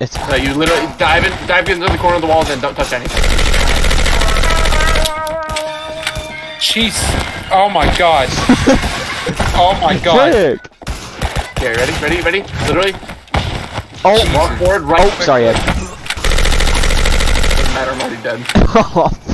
It's So you literally dive into the corner of the walls and don't touch anything. Jeez. Oh my god. Oh my god. Frick. Okay, ready? Literally. Oh, Walk forward, right. oh, sorry, Ed. Doesn't matter, I'm already dead. Oh,